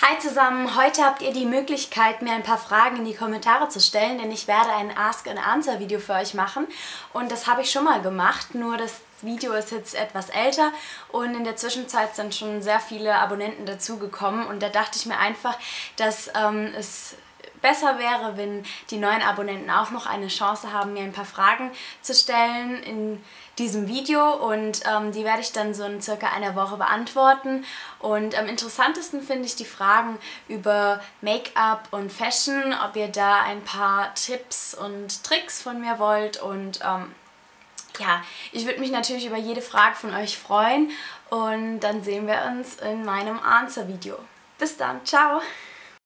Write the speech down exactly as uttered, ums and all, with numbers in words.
Hi zusammen, heute habt ihr die Möglichkeit, mir ein paar Fragen in die Kommentare zu stellen, denn ich werde ein Ask and Answer Video für euch machen und das habe ich schon mal gemacht, nur das Video ist jetzt etwas älter und in der Zwischenzeit sind schon sehr viele Abonnenten dazugekommen und da dachte ich mir einfach, dass ähm, es besser wäre, wenn die neuen Abonnenten auch noch eine Chance haben, mir ein paar Fragen zu stellen in diesem Video und ähm, die werde ich dann so in circa einer Woche beantworten. Und am interessantesten finde ich die Fragen über Make-up und Fashion, ob ihr da ein paar Tipps und Tricks von mir wollt und ähm, ja, ich würde mich natürlich über jede Frage von euch freuen und dann sehen wir uns in meinem Answer-Video. Bis dann, ciao!